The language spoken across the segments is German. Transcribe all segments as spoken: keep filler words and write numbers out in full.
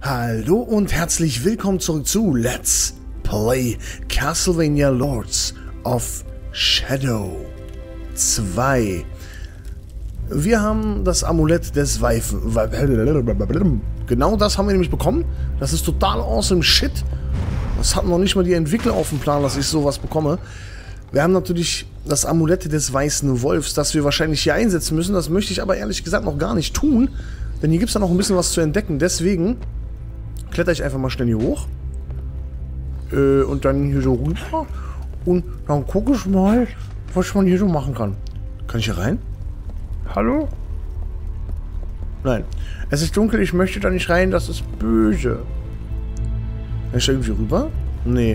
Hallo und herzlich willkommen zurück zu Let's Play Castlevania Lords of Shadow zwei. Wir haben das Amulett des Weifen. Genau das haben wir nämlich bekommen. Das ist total awesome shit. Das hatten noch nicht mal die Entwickler auf dem Plan, dass ich sowas bekomme. Wir haben natürlich das Amulett des Weißen Wolfs, das wir wahrscheinlich hier einsetzen müssen. Das möchte ich aber ehrlich gesagt noch gar nicht tun. Denn hier gibt es da noch ein bisschen was zu entdecken. Deswegen kletter ich einfach mal schnell hier hoch. Äh, und dann hier so rüber. Und dann gucke ich mal, was man hier so machen kann. Kann ich hier rein? Hallo? Nein. Es ist dunkel, ich möchte da nicht rein, das ist böse. Kann ich da irgendwie rüber? Nee.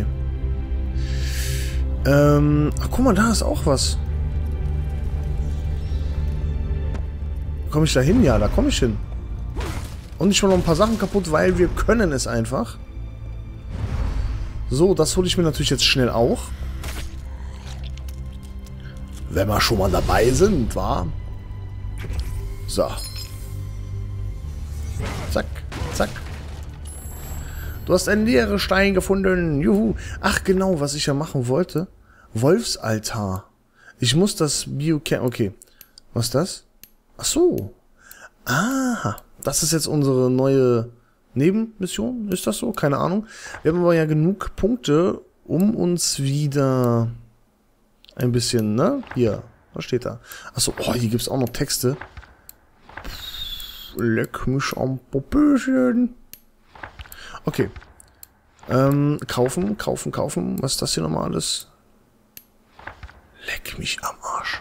Ähm, ach guck mal, da ist auch was. Komme ich da hin? Ja, da komme ich hin. Und ich mache noch ein paar Sachen kaputt, weil wir können es einfach. So, das hole ich mir natürlich jetzt schnell auch. Wenn wir schon mal dabei sind, wa? So. Zack, zack. Du hast einen leeren Stein gefunden. Juhu. Ach genau, was ich ja machen wollte. Wolfsaltar. Ich muss das Biochem... Okay. Was ist das? Ach so. Aha. Das ist jetzt unsere neue Nebenmission. Ist das so? Keine Ahnung. Wir haben aber ja genug Punkte, um uns wieder ein bisschen, ne? Hier. Was steht da? Achso, oh, hier gibt es auch noch Texte. Leck mich am Popöchen. Okay. Ähm, kaufen, kaufen, kaufen. Was ist das hier nochmal alles? Leck mich am Arsch.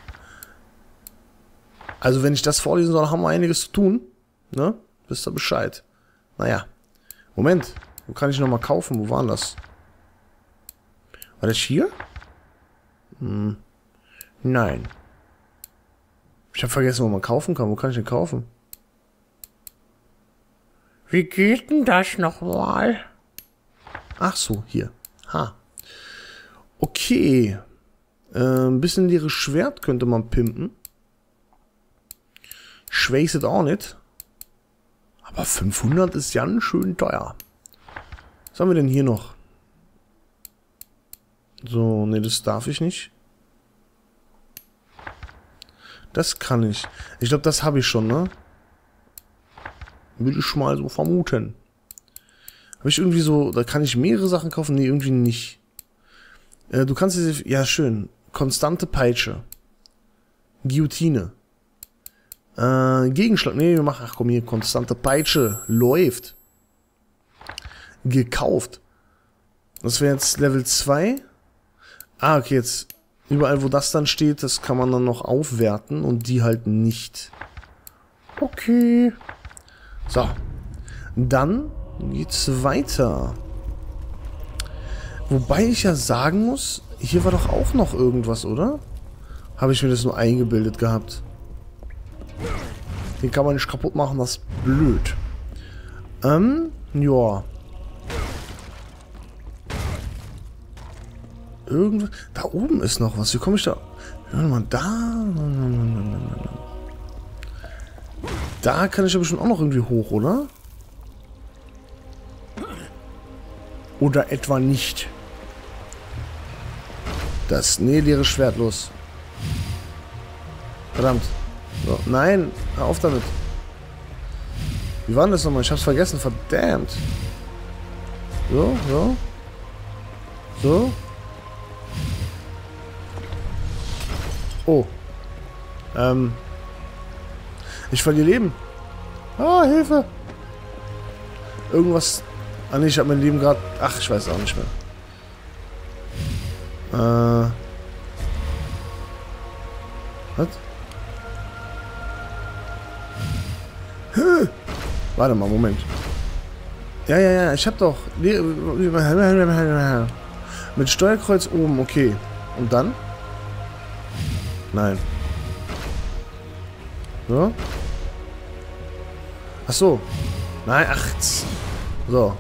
Also wenn ich das vorlesen soll, haben wir einiges zu tun. Ne? Wisst ihr Bescheid. Naja. Moment. Wo kann ich nochmal kaufen? Wo war das? War das hier? Hm. Nein. Ich habe vergessen, wo man kaufen kann. Wo kann ich denn kaufen? Wie geht denn das nochmal? Ach so, hier. Ha. Okay. Äh, ein bisschen leeres Schwert könnte man pimpen. Ich weiß es auch nicht. Aber fünfhundert ist ganz schön teuer. Was haben wir denn hier noch? So, ne, das darf ich nicht. Das kann ich. Ich glaube, das habe ich schon, ne? Würde ich mal so vermuten. Habe ich irgendwie so... Da kann ich mehrere Sachen kaufen? Ne, irgendwie nicht. Äh, du kannst diese... Ja, schön. Konstante Peitsche. Guillotine. Äh, Gegenschlag. Ne, wir machen... Ach komm hier. Konstante Peitsche. Läuft. Gekauft. Das wäre jetzt Level zwei. Ah, okay, jetzt... Überall, wo das dann steht, das kann man dann noch aufwerten und die halt nicht. Okay. So. Dann geht's weiter. Wobei ich ja sagen muss, hier war doch auch noch irgendwas, oder? Habe ich mir das nur eingebildet gehabt. Den kann man nicht kaputt machen, das ist blöd. Ähm, ja. Irgendwas. Da oben ist noch was. Wie komme ich da? Warte mal, da. Da kann ich ja bestimmt auch noch irgendwie hoch, oder? Oder etwa nicht. Das nee, leere Schwert, los. Verdammt. So, nein, hör auf damit. Wie war denn das nochmal? Ich hab's vergessen, verdammt. So, so. So. Oh. Ähm. Ich verliere Leben. Ah, Hilfe. Irgendwas... Ah ne, ich habe mein Leben gerade... Ach, ich weiß auch nicht mehr. Äh... Was? Hä? Warte mal, Moment. Ja, ja, ja, ich hab doch... Mit Steuerkreuz oben, okay. Und dann? Nein. So? Ach so. Nein, ach. So.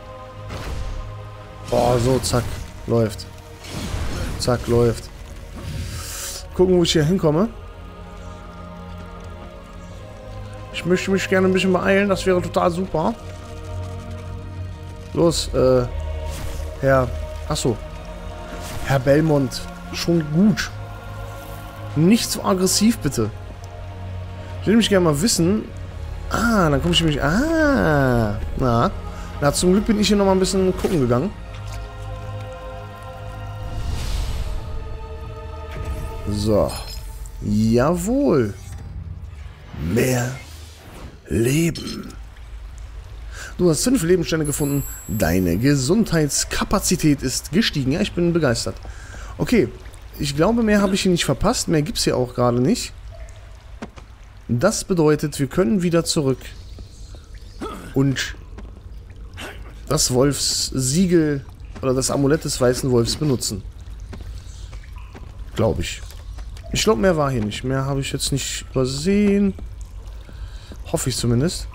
Boah, so, zack. Läuft. Zack, läuft. Gucken, wo ich hier hinkomme. Ich möchte mich gerne ein bisschen beeilen, das wäre total super. Los, äh, Herr... Achso. Herr Belmont. Schon gut. Nicht so aggressiv, bitte. Ich will nämlich gerne mal wissen... Ah, dann komme ich nämlich... Ah, na. Na, zum Glück bin ich hier nochmal ein bisschen gucken gegangen. So. Jawohl. Mehr Leben. Du hast fünf Lebenssteine gefunden. Deine Gesundheitskapazität ist gestiegen. Ja, ich bin begeistert. Okay. Ich glaube, mehr habe ich hier nicht verpasst. Mehr gibt es hier auch gerade nicht. Das bedeutet, wir können wieder zurück. Und das Wolfssiegel oder das Amulett des Weißen Wolfs benutzen. Glaube ich. Ich glaube, mehr war hier nicht. Mehr habe ich jetzt nicht übersehen. Hoffe ich zumindest.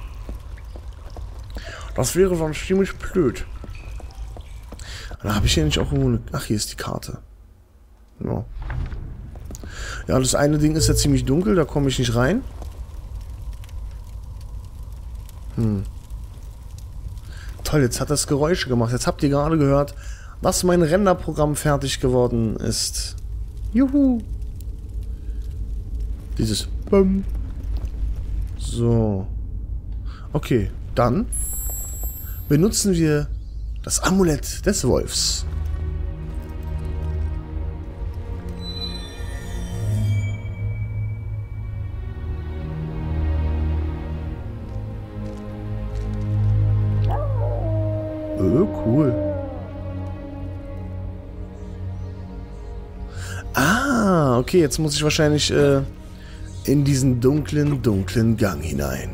Das wäre sonst ziemlich blöd. Da habe ich hier nicht auch irgendwo eine... Ach, hier ist die Karte. Ja. Ja, das eine Ding ist ja ziemlich dunkel. Da komme ich nicht rein. Hm. Toll, jetzt hat das Geräusche gemacht. Jetzt habt ihr gerade gehört, dass mein Renderprogramm fertig geworden ist. Juhu. Dieses Bum. So. Okay, dann benutzen wir das Amulett des Wolfs. Oh, cool. Ah, okay, jetzt muss ich wahrscheinlich äh, in diesen dunklen, dunklen Gang hinein.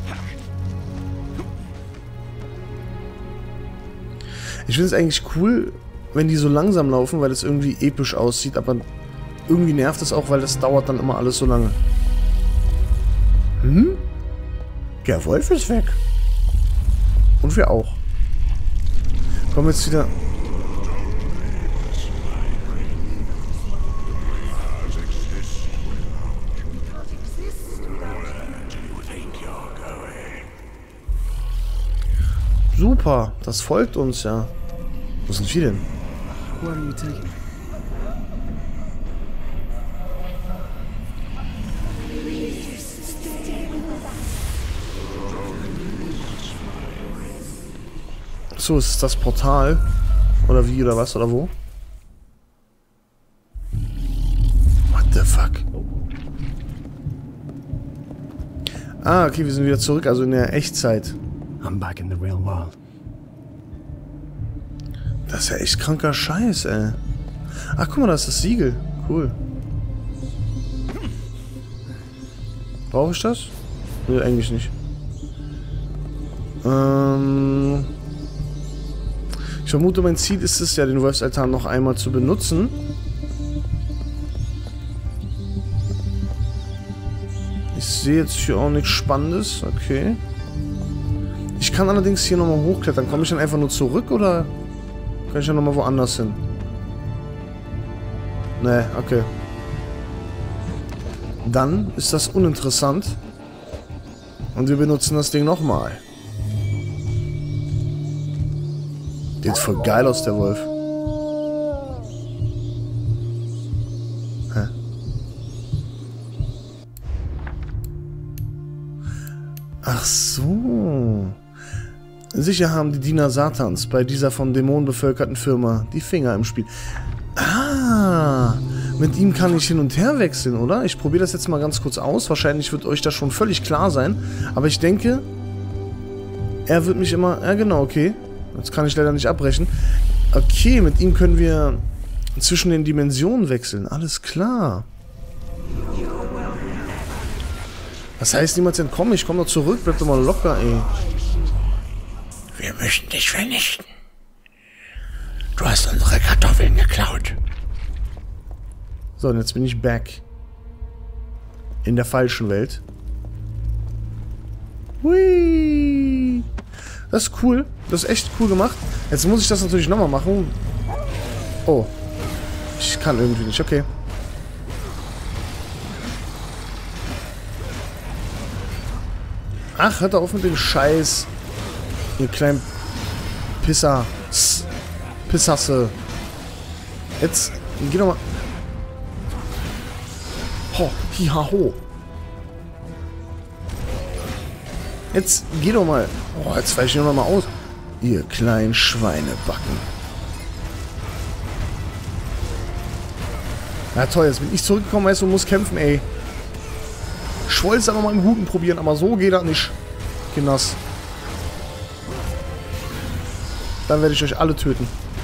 Ich finde es eigentlich cool, wenn die so langsam laufen, weil es irgendwie episch aussieht, aber irgendwie nervt es auch, weil das dauert dann immer alles so lange. Hm? Der Wolf ist weg. Und wir auch. Kommen wir jetzt wieder... Super, das folgt uns ja. Wo sind wir denn? So, ist es das Portal? Oder wie, oder was, oder wo? What the fuck? Ah, okay, wir sind wieder zurück, also in der Echtzeit. I'm back in the real world. Das ist ja echt kranker Scheiß, ey. Ach, guck mal, da ist das Siegel. Cool. Brauche ich das? Nee, eigentlich nicht. Ähm... Ich vermute, mein Ziel ist es ja, den Wolfsaltar noch einmal zu benutzen. Ich sehe jetzt hier auch nichts Spannendes. Okay. Ich kann allerdings hier nochmal hochklettern. Komme ich dann einfach nur zurück oder kann ich ja nochmal woanders hin? Nee, okay. Dann ist das uninteressant. Und wir benutzen das Ding nochmal. Sieht voll geil aus, der Wolf. Hä? Ach so. Sicher haben die Diener Satans bei dieser von Dämonen bevölkerten Firma die Finger im Spiel. Ah, mit ihm kann ich hin und her wechseln, oder? Ich probiere das jetzt mal ganz kurz aus. Wahrscheinlich wird euch das schon völlig klar sein. Aber ich denke, er wird mich immer... Ja, genau, okay. Jetzt kann ich leider nicht abbrechen. Okay, mit ihm können wir zwischen den Dimensionen wechseln. Alles klar. Das heißt, niemals entkommen. Ich komme noch zurück. Bleib doch mal locker, ey. Wir möchten dich vernichten. Du hast unsere Kartoffeln geklaut. So, und jetzt bin ich back. In der falschen Welt. Hui. Das ist cool. Das ist echt cool gemacht. Jetzt muss ich das natürlich nochmal machen. Oh. Ich kann irgendwie nicht. Okay. Ach, hört auf mit dem Scheiß. Ihr kleinen Pisser. S Pissasse. Jetzt, geh doch mal. Ho, hi, ha, ho. Jetzt, geh doch mal. Oh, jetzt weiche ich noch mal aus. Ihr kleinen Schweinebacken. Ja toll, jetzt bin ich zurückgekommen, weißt du, muss kämpfen, ey. Ich wollte es aber mal im Guten probieren, aber so geht das nicht. Kinders. Dann werde ich euch alle töten.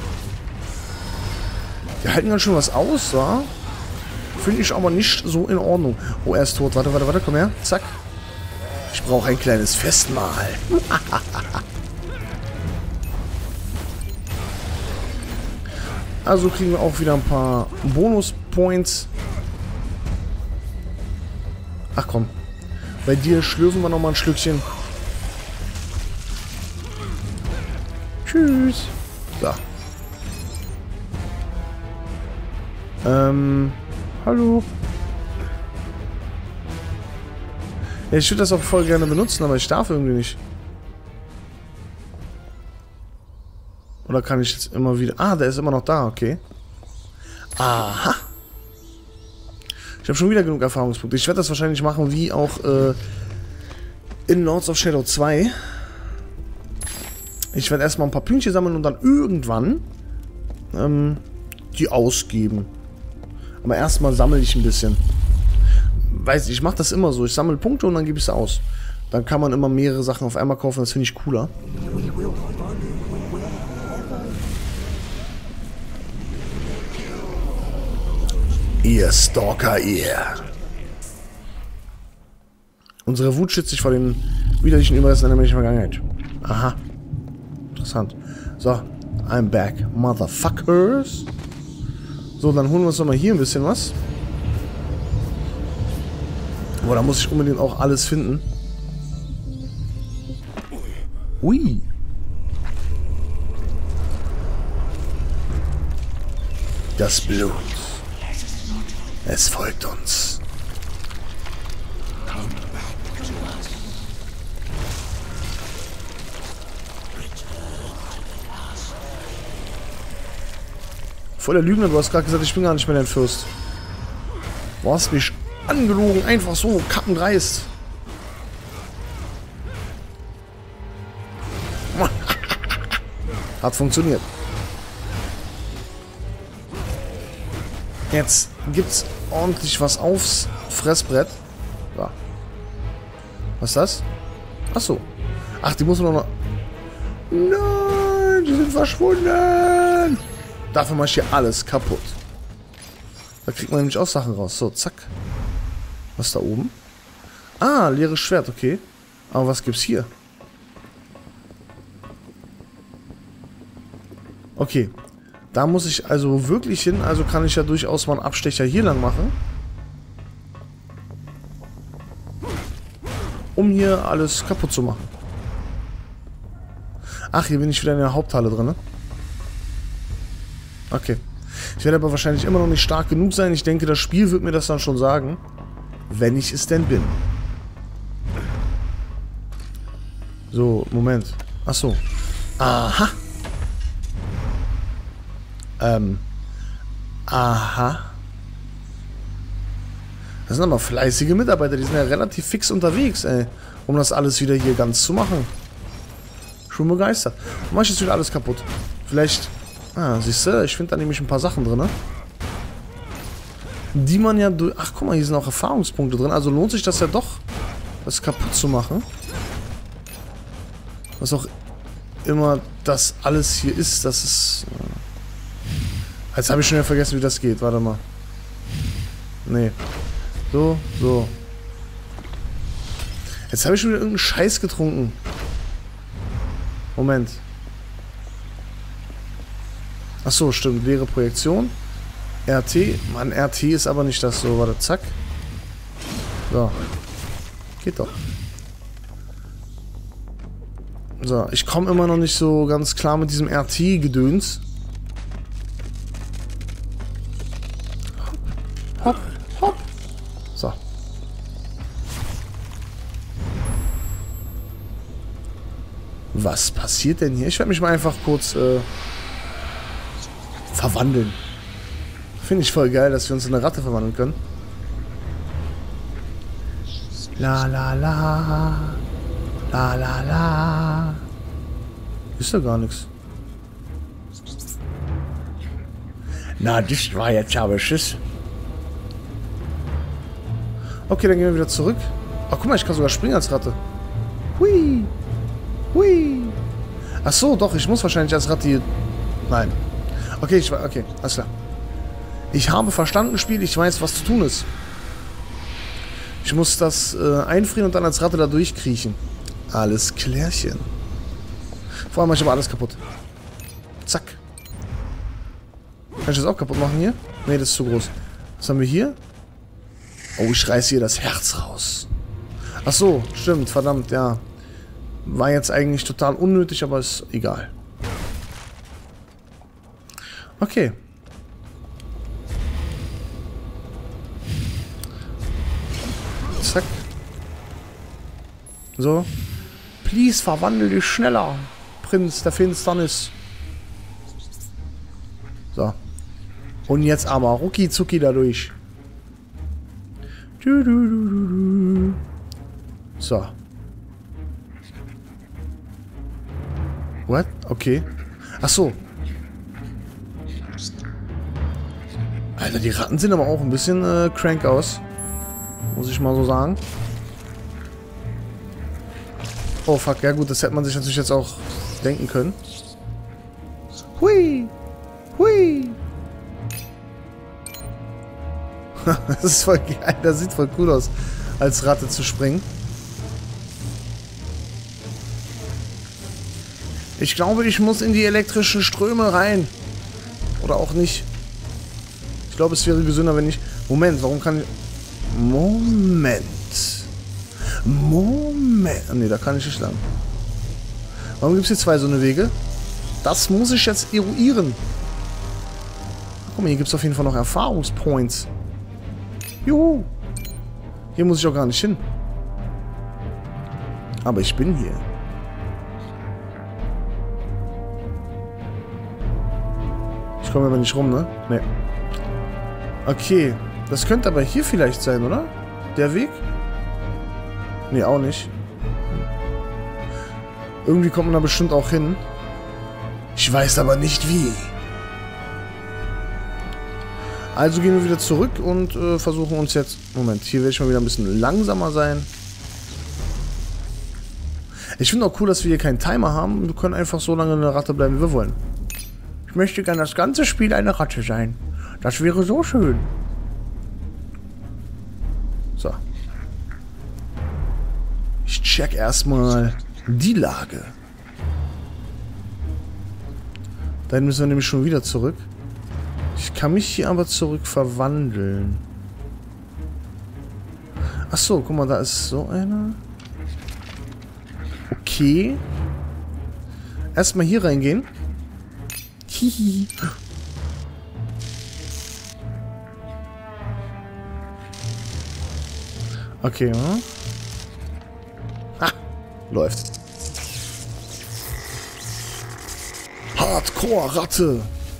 Die halten ganz schön was aus, wa? Finde ich aber nicht so in Ordnung. Oh, er ist tot. Warte, warte, warte, komm her. Zack. Ich brauche ein kleines Festmahl. Also kriegen wir auch wieder ein paar Bonus-Points. Ach komm. Bei dir schlürfen wir nochmal ein Schlückchen. Tschüss. So. Ähm. Hallo. Ja, ich würde das auch voll gerne benutzen, aber ich darf irgendwie nicht. Oder kann ich jetzt immer wieder... Ah, der ist immer noch da, okay. Aha. Ich habe schon wieder genug Erfahrungspunkte. Ich werde das wahrscheinlich machen wie auch äh, in Lords of Shadow zwei. Ich werde erstmal ein paar Pünktchen sammeln und dann irgendwann ähm, die ausgeben. Aber erstmal sammle ich ein bisschen. Weiß ich, ich mache das immer so. Ich sammle Punkte und dann gebe ich es aus. Dann kann man immer mehrere Sachen auf einmal kaufen. Das finde ich cooler. Ihr Stalker, ihr. Unsere Wut schützt sich vor den widerlichen Überresten einer menschlichen Vergangenheit. Aha. Interessant. So, I'm back, motherfuckers. So, dann holen wir uns nochmal hier ein bisschen was. Boah, da muss ich unbedingt auch alles finden. Ui. Das Blut. Es folgt uns. Voll der Lügner, du hast gerade gesagt, ich bin gar nicht mehr dein Fürst. Du hast mich angelogen, einfach so, kappendreist. Hat funktioniert. Jetzt gibt's ordentlich was aufs Fressbrett. So. Was ist das? Achso. Ach, die muss man noch... Nein, die sind verschwunden. Dafür mache ich hier alles kaputt. Da kriegt man nämlich auch Sachen raus. So, zack. Was ist da oben? Ah, leeres Schwert, okay. Aber was gibt's hier? Okay. Da muss ich also wirklich hin. Also kann ich ja durchaus mal einen Abstecher hier lang machen. Um hier alles kaputt zu machen. Ach, hier bin ich wieder in der Haupthalle drin, ne? Okay. Ich werde aber wahrscheinlich immer noch nicht stark genug sein. Ich denke, das Spiel wird mir das dann schon sagen. Wenn ich es denn bin. So, Moment. Ach so. Aha. Ähm. Aha. Das sind aber fleißige Mitarbeiter. Die sind ja relativ fix unterwegs, ey. Um das alles wieder hier ganz zu machen. Schon begeistert. Mach ich jetzt wieder alles kaputt. Vielleicht... Ah, siehst du, ich finde da nämlich ein paar Sachen drin, ne? Die man ja durch... Ach, guck mal, hier sind auch Erfahrungspunkte drin. Also lohnt sich das ja doch, das kaputt zu machen. Was auch immer das alles hier ist, das ist... Jetzt habe ich schon wieder vergessen, wie das geht. Warte mal. Nee. So, so. Jetzt habe ich schon wieder irgendeinen Scheiß getrunken. Moment. Ach so, stimmt. Leere Projektion. R T. Mann, R T ist aber nicht das so. Warte, zack. So. Geht doch. So, ich komme immer noch nicht so ganz klar mit diesem R T-Gedöns. Hopp, hopp. So. Was passiert denn hier? Ich werde mich mal einfach kurz äh, verwandeln. Finde ich voll geil, dass wir uns in eine Ratte verwandeln können. La la la. La la la. Ist da gar nichts. Na, das war jetzt aber Schiss. Okay, dann gehen wir wieder zurück. Ach, guck mal, ich kann sogar springen als Ratte. Hui. Hui. Ach so, doch, ich muss wahrscheinlich als Ratte hier... Nein. Okay, ich war... Okay, alles klar. Ich habe verstanden, Spiel. Ich weiß, was zu tun ist. Ich muss das äh, einfrieren und dann als Ratte da durchkriechen. Alles klärchen. Vor allem mache ich aber alles kaputt. Zack. Kann ich das auch kaputt machen hier? Ne, das ist zu groß. Was haben wir hier? Oh, ich reiße hier das Herz raus. Ach so, stimmt, verdammt, ja. War jetzt eigentlich total unnötig, aber ist egal. Okay. Zack. So. Please, verwandel dich schneller, Prinz der Finsternis. So. Und jetzt aber rucki zucki dadurch. Du, du, du, du, du. So. What? Okay. Ach so. Alter, die Ratten sehen aber auch ein bisschen äh, crank aus. Muss ich mal so sagen. Oh fuck, ja gut, das hätte man sich natürlich jetzt auch denken können. Hui! Hui! Das ist voll geil, das sieht voll cool aus, als Ratte zu springen. Ich glaube, ich muss in die elektrischen Ströme rein. Oder auch nicht. Ich glaube, es wäre gesünder, wenn ich... Moment, warum kann ich... Moment. Moment. Ne, da kann ich nicht lang. Warum gibt es hier zwei so eine Wege? Das muss ich jetzt eruieren. Guck mal, hier gibt es auf jeden Fall noch Erfahrungspoints. Juhu. Hier muss ich auch gar nicht hin. Aber ich bin hier. Ich komme aber nicht rum, ne? Ne. Okay. Das könnte aber hier vielleicht sein, oder? Der Weg? Ne, auch nicht. Irgendwie kommt man da bestimmt auch hin. Ich weiß aber nicht wie. Also gehen wir wieder zurück und äh, versuchen uns jetzt... Moment, hier werde ich mal wieder ein bisschen langsamer sein. Ich finde auch cool, dass wir hier keinen Timer haben. Wir können einfach so lange eine Ratte bleiben, wie wir wollen. Ich möchte gerne das ganze Spiel eine Ratte sein. Das wäre so schön. So. Ich check erstmal die Lage. Dann müssen wir nämlich schon wieder zurück. Ich kann mich hier aber zurück verwandeln. Ach so, guck mal, da ist so einer. Okay. Erstmal hier reingehen. Hihi. Okay, hm? Ha! Läuft. Hardcore-Ratte!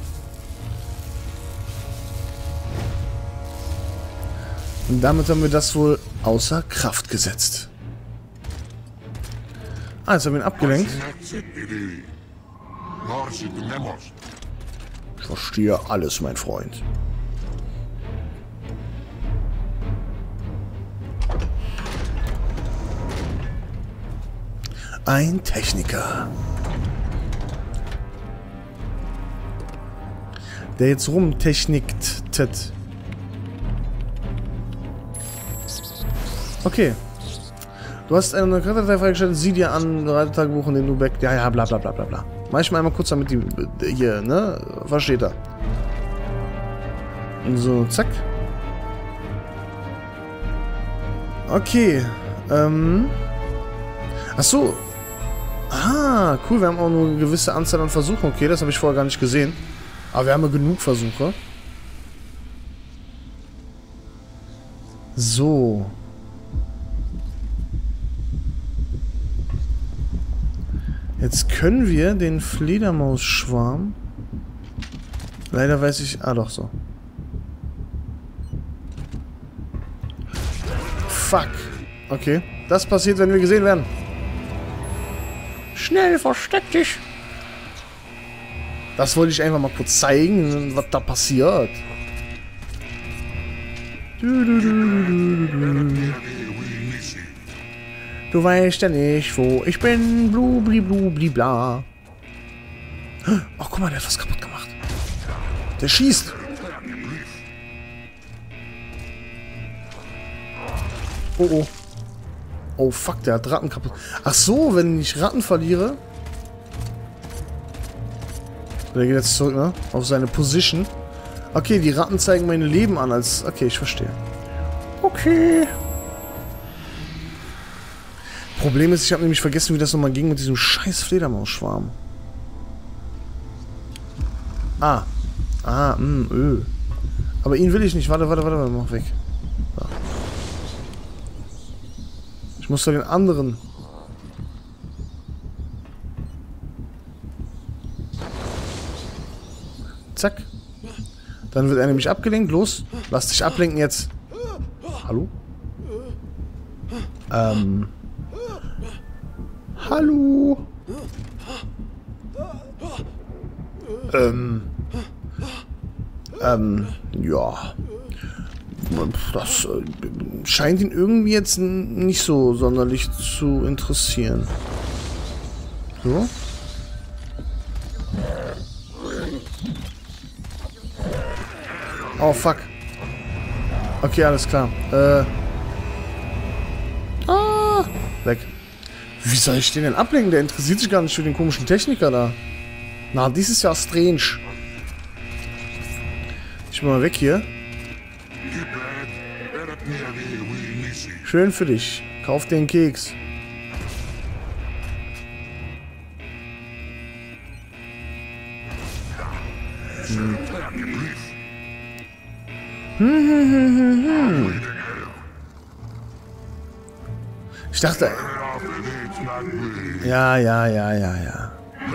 Und damit haben wir das wohl außer Kraft gesetzt. Ah, jetzt haben wir ihn abgelenkt. Ich verstehe alles, mein Freund. Ein Techniker. Der jetzt rumtechnikt. Okay. Du hast eine Charakterdatei freigestellt, sieh dir an, Reitetagebuch, in dem du back. Ja, ja, bla bla bla bla bla. Mach ich mal einmal kurz, damit die hier, ne? Versteht er. So, zack. Okay. Ähm. Ach so. Ah, cool, wir haben auch nur eine gewisse Anzahl an Versuchen. Okay, das habe ich vorher gar nicht gesehen. Aber wir haben ja genug Versuche. So. Jetzt können wir den Fledermausschwarm... Leider weiß ich... Ah, doch, so. Fuck. Okay. Das passiert, wenn wir gesehen werden. Schnell, versteck dich. Das wollte ich einfach mal kurz zeigen, was da passiert. Du, du, du, du, du. Du weißt ja nicht, wo ich bin. Blubli, blubli, bla. Oh, guck mal, der hat was kaputt gemacht. Der schießt. Oh, oh. Oh, fuck, der hat Ratten kaputt. Ach so, wenn ich Ratten verliere. Der geht jetzt zurück, ne? Auf seine Position. Okay, die Ratten zeigen meine Leben an als... Okay, ich verstehe. Okay. Problem ist, ich habe nämlich vergessen, wie das nochmal ging mit diesem scheiß Fledermausschwarm. Ah. Ah, mh, öh. Aber ihn will ich nicht. Warte, warte, warte, warte, mach weg. So. Ich muss da den anderen... Zack. Dann wird er nämlich abgelenkt. Los, lass dich ablenken jetzt. Hallo? Ähm. Hallo? Ähm. Ähm, ja. Das äh, scheint ihn irgendwie jetzt nicht so sonderlich zu interessieren. So. Oh, fuck. Okay, alles klar. Äh. Ah. Weg. Wie soll ich den denn ablenken? Der interessiert sich gar nicht für den komischen Techniker da. Na, dies ist ja strange. Ich bin mal weg hier. Schön für dich. Kauf den Keks. Hm. Hm, hm, hm, hm, hm. Ich dachte... Ja, ja, ja, ja, ja.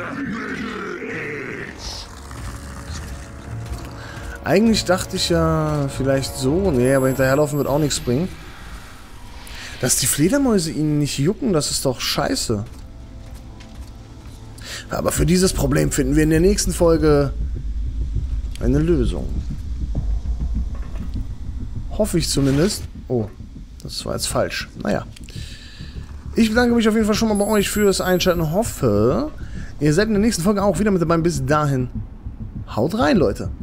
Eigentlich dachte ich ja vielleicht so. Nee, aber hinterherlaufen wird auch nichts bringen. Dass die Fledermäuse ihn nicht jucken, das ist doch scheiße. Aber für dieses Problem finden wir in der nächsten Folge eine Lösung. Hoffe ich zumindest. Oh, das war jetzt falsch. Naja. Ich bedanke mich auf jeden Fall schon mal bei euch fürs Einschalten. Hoffe, ihr seid in der nächsten Folge auch wieder mit dabei. Bis dahin. Haut rein, Leute.